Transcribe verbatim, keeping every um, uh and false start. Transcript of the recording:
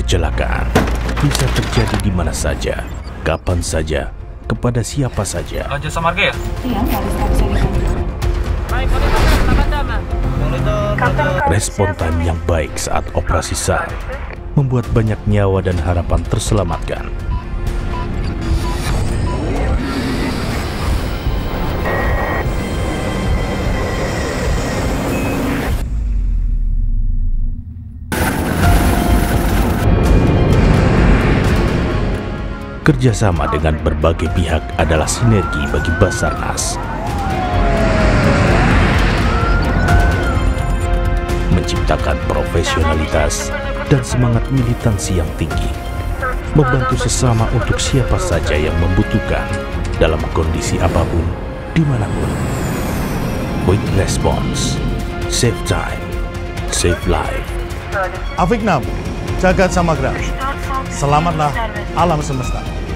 kecelakaan bisa terjadi di mana saja, kapan saja, kepada siapa saja. Jasa Marga ya? Iya, harus bisa Respon time yang baik saat operasi SAR membuat banyak nyawa dan harapan terselamatkan. Kerjasama dengan berbagai pihak adalah sinergi bagi Basarnas. Menciptakan profesionalitas dan semangat militansi yang tinggi. Membantu sesama untuk siapa saja yang membutuhkan dalam kondisi apapun, dimanapun. Quick response, save time, save life. Afiknam, Jagat Samagra, selamatlah alam semesta.